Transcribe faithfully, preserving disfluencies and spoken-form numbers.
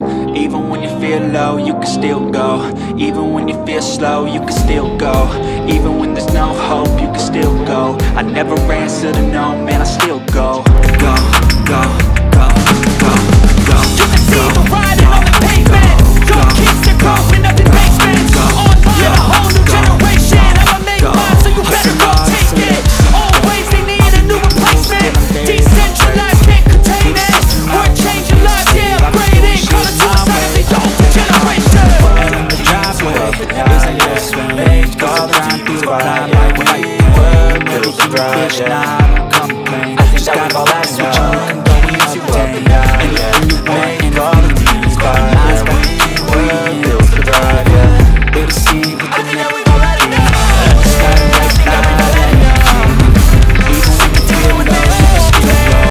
Even when you feel low, you can still go. Even when you feel slow, you can still go. Even when there's no hope, you can still go. I never answer to no, man, I still go. Go, go.